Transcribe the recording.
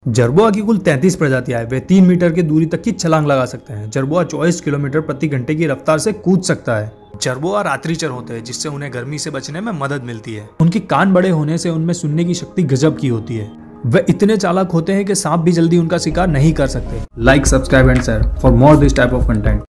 जरबोआ की कुल 33 प्रजातियां हैं। वे 3 मीटर की दूरी तक की छलांग लगा सकते हैं। जरबोआ 24 किलोमीटर प्रति घंटे की रफ्तार से कूद सकता है। जरबोआ रात्रिचर होते हैं, जिससे उन्हें गर्मी से बचने में मदद मिलती है। उनकी कान बड़े होने से उनमें सुनने की शक्ति गजब की होती है। वे इतने चालाक होते हैं कि सांप भी जल्दी उनका शिकार नहीं कर सकते। Like, subscribe and share for more this type of content.